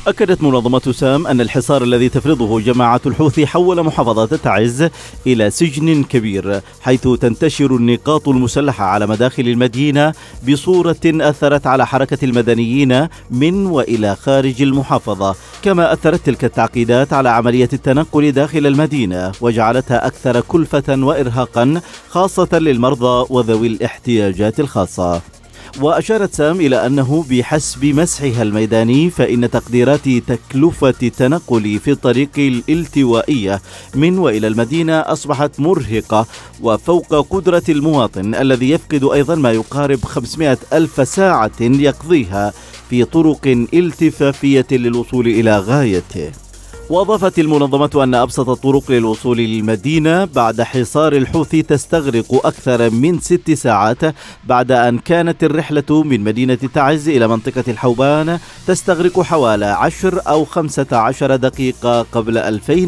أكدت منظمة سام أن الحصار الذي تفرضه جماعة الحوثي حول محافظة تعز إلى سجن كبير، حيث تنتشر النقاط المسلحة على مداخل المدينة بصورة أثرت على حركة المدنيين من وإلى خارج المحافظة. كما أثرت تلك التعقيدات على عملية التنقل داخل المدينة وجعلتها أكثر كلفة وإرهاقا، خاصة للمرضى وذوي الاحتياجات الخاصة. وأشارت سام إلى أنه بحسب مسحها الميداني فإن تقديرات تكلفة التنقل في الطريق الالتوائية من وإلى المدينة أصبحت مرهقة وفوق قدرة المواطن، الذي يفقد أيضا ما يقارب 500 ألف ساعة يقضيها في طرق التفافية للوصول إلى غايته. وأضافت المنظمة أن أبسط الطرق للوصول للمدينة بعد حصار الحوثي تستغرق أكثر من 6 ساعات، بعد أن كانت الرحلة من مدينة تعز إلى منطقة الحوبان تستغرق حوالي 10 أو 15 دقيقة قبل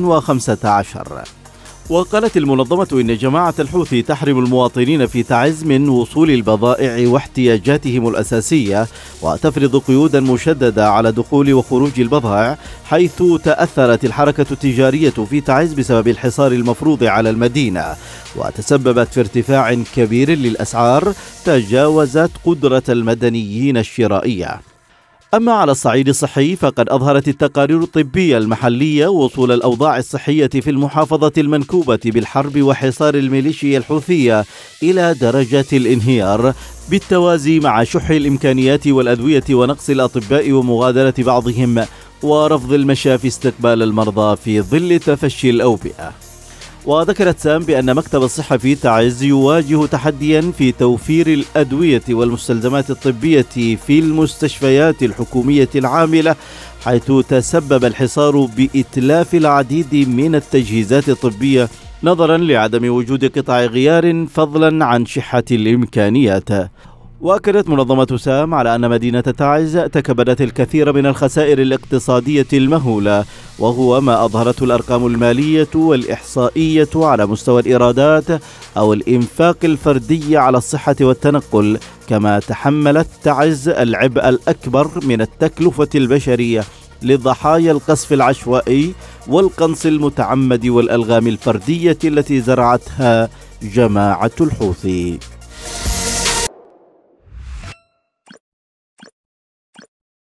2015. وقالت المنظمة إن جماعة الحوثي تحرم المواطنين في تعز من وصول البضائع واحتياجاتهم الأساسية، وتفرض قيودا مشددة على دخول وخروج البضائع، حيث تأثرت الحركة التجارية في تعز بسبب الحصار المفروض على المدينة، وتسببت في ارتفاع كبير للأسعار تجاوزت قدرة المدنيين الشرائية. أما على الصعيد الصحي فقد أظهرت التقارير الطبية المحلية وصول الأوضاع الصحية في المحافظة المنكوبة بالحرب وحصار الميليشيا الحوثية إلى درجة الانهيار، بالتوازي مع شح الإمكانيات والأدوية ونقص الأطباء ومغادرة بعضهم ورفض المشافي استقبال المرضى في ظل تفشي الأوبئة. وذكرت سام بأن مكتب الصحة في تعز يواجه تحديا في توفير الأدوية والمستلزمات الطبية في المستشفيات الحكومية العاملة، حيث تسبب الحصار بإتلاف العديد من التجهيزات الطبية نظرا لعدم وجود قطع غيار فضلا عن شحة الإمكانيات. وأكدت منظمة سام على أن مدينة تعز تكبدت الكثير من الخسائر الاقتصادية المهولة، وهو ما أظهرته الأرقام المالية والإحصائية على مستوى الإيرادات أو الإنفاق الفردي على الصحة والتنقل. كما تحملت تعز العبء الأكبر من التكلفة البشرية لضحايا القصف العشوائي والقنص المتعمد والألغام الفردية التي زرعتها جماعة الحوثي.